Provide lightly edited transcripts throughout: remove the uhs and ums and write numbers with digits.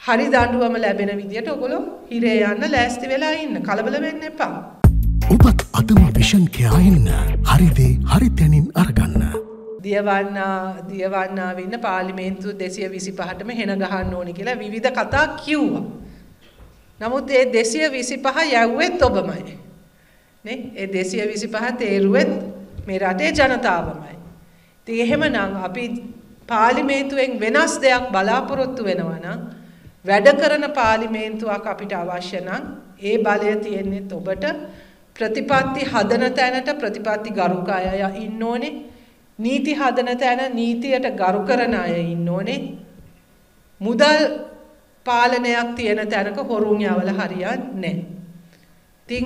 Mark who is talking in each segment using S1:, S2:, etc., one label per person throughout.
S1: හරි දඬුවම ලැබෙන විදියට ඔයගොල්ලෝ හිරේ යන්න ලෑස්ති වෙලා ඉන්න. කලබල වෙන්න එපා.
S2: ඔබත් අදම විෂන් කියා ඉන්න. හරි දේ හරි තැනින් අරගන්න.
S1: දියවන්නාවේ ඉන්න පාර්ලිමේන්තු 225ටම හෙන ගහන්න ඕනි කියලා විවිධ කතා කිව්වා. නමුත් ඒ 225 යවුවෙත් ඔබමයි. නේ? ඒ 225 තේරුවෙත් මේ රටේ ජනතාවමයි. ඉතින් එහෙමනම් අපි පාර්ලිමේන්තුවෙන් වෙනස් දෙයක් බලාපොරොත්තු වෙනවා නම් වැඩ කරන පාර්ලිමේන්තුවක් අපිට අවශ්‍ය නම් ඒ බලය තියෙන්නේ ඔබට. ප්‍රතිපත්ති හදන තැනට ප්‍රතිපත්ති ගරුක අය ඉන්න ඕනේ. නීති හදන තැන නීතියට ගරු කරන අය ඉන්න ඕනේ. මුදල් පාලනයක් තියෙන තැනක හොරුන් යවල හරියන්නේ නැහැ. ඉතින්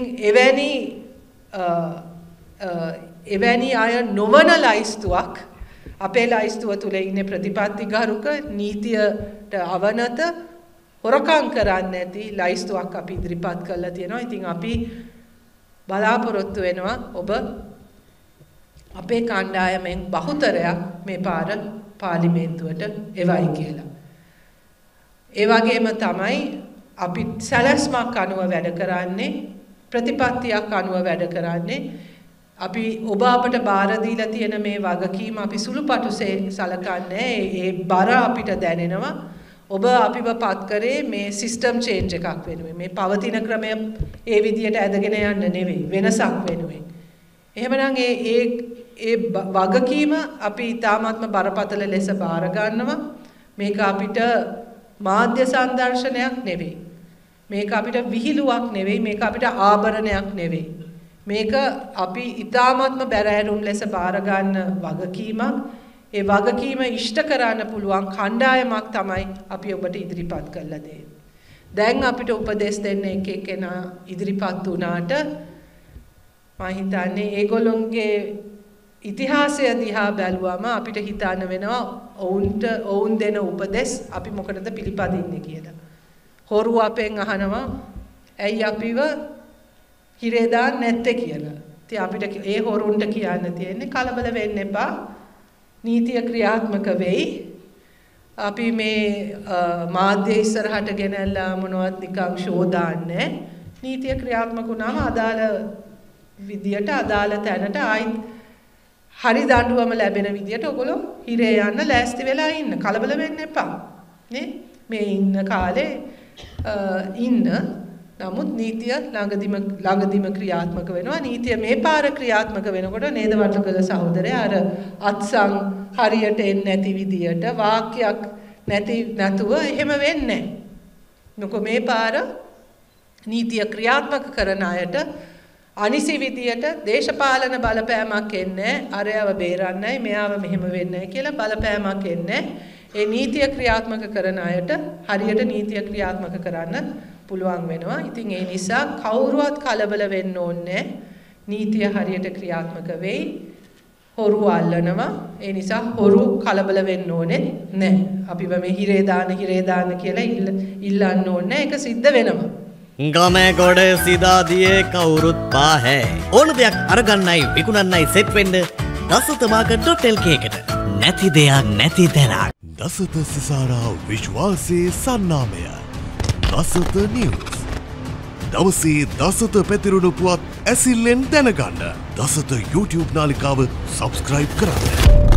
S1: එවැනි අය නොවන ලයිස්තුවක් අපේ ලයිස්තුව තුල ඉන්නේ ප්‍රතිපත්ති ගරුක නීතියට අවනත හොරකම් කරන්නේ නැති ලයිස්තුවක් අපි ඉදිරිපත් කරලා තියෙනවා. ඉතින් අපි බලාපොරොත්තු වෙනවා ඔබ අපේ කණ්ඩායමෙන් බහුතරයක් මේ පාර පාර්ලිමේන්තුවට එවයි කියලා. ඒ වගේම තමයි අපි සැලැස්මක් අනුව වැඩ කරන්නේ ප්‍රතිපත්තියක් අනුව වැඩ කරන්නේ. අපි ඔබ අපට බාර දීලා තියෙන මේ වගකීම අපි සුළුපටුසේ සලකන්නේ. ඒ බර අපිට දැනෙනවා. ඔබ අපිව පත් කරේ මේ සිස්ටම් චේන්ජ් එකක් වෙනුවෙන්. මේ පවතින ක්‍රමය ඒ විදියට ඇදගෙන යන්න නෙවෙයි වෙනසක් වෙනුවෙන්. එහෙමනම් ඒ වගකීම අපි ඊ타ත්ම බරපතල ලෙස බාර ගන්නවා. මේක අපිට මාධ්‍ය සංදර්ශනයක් නෙවෙයි. මේක අපිට විහිළුවක් නෙවෙයි. මේක අපිට ආභරණයක් නෙවෙයි. මේක අපි ඊ타ත්ම බැරෑරුම් ලෙස බාර ගන්න වගකීමක්. ඒ වගකීම ඉෂ්ට කරන්න පුළුවන් කණ්ඩායමක් තමයි අපි ඔබට ඉදිරිපත් කරලා දෙන්නේ. දැන් අපිට උපදෙස් දෙන්න එක එක්කෙනා ඉදිරිපත් වුණාට මම හිතන්නේ ඒගොල්ලොන්ගේ ඉතිහාසය දිහා බැලුවම අපිට හිතන්න වෙනවා ඔවුන් දෙන උපදෙස් අපි මොකටද පිළිපදින්නේ කියලා. හොරු අපෙන් අහනවා ඇයි අපිව හිරේ දාන්නේ නැත්තේ කියලා. ඉතින් අපිට ඒ හොරුන්ට කියන්න තියෙන්නේ කලබල වෙන්න එපා. නීතිය ක්‍රියාත්මක වෙයි. අපි මේ මාධ්‍ය ඉස්සරහට ගෙනල්ලා මොනවත් නිකන් ෂෝ දාන්නේ. නීතිය ක්‍රියාත්මක වුණාම අදාළ විදියට අදාළ තැනට ආයිත් හරි දඬුවම ලැබෙන විදියට ඔයගොල්ලෝ හිරේ යන්න ලෑස්ති වෙලා ඉන්න. කලබල වෙන්න එපා. නේ? මේ ඉන්න කාලේ ඉන්න. නමුත් නීතිය ළඟදිම ක්‍රියාත්මක වෙනවා. නීතිය මේ පාර ක්‍රියාත්මක වෙනකොට නේද වටකල සහෝදරයා අර අත්සන් හරියට එන්නේ නැති විදියට වාක්‍යයක් නැතුව එහෙම වෙන්නේ නැහැ. මොකද මේ පාර නීතිය ක්‍රියාත්මක කරන අයට අනිසි විදියට දේශපාලන බලපෑමක් එන්නේ අරයව බේරන්නයි මෙයාව මෙහෙම වෙන්නයි කියලා බලපෑමක් එන්නේ. ඒ නීතිය ක්‍රියාත්මක කරන අයට හරියට නීතිය ක්‍රියාත්මක කරන්න පුළුවන් වෙනවා. ඉතින් ඒ නිසා කවුරුවත් කලබල වෙන්න ඕනේ. නීතිය හරියට ක්‍රියාත්මක වෙයි. හොරු අල්ලනවා. ඒ නිසා හොරු කලබල වෙන්න ඕනේ නැහැ. අපිව මේ හිරේ දාන කියලා ඉල්ලන්න ඕනේ. ඒක සිද්ධ වෙනවා.
S3: ගමේ ගොඩ සිදාදියේ කවුරුත් පාහැ. ඕන දෙයක් අරගන්නයි විකුණන්නයි සෙට් වෙන්න dasatha.lk එකට. නැති දෙයක් නැති තැනක්.
S2: දසත සිසාරා විශ්වාසයේ සන්නාමය. දසත නිවුස්. දවසේ දසත පැතිරුණු පුවත් ඇසිල්ලෙන් දැනගන්න. දසත YouTube නාලිකාව සබ්ස්ක්‍රයිබ් කරන්න.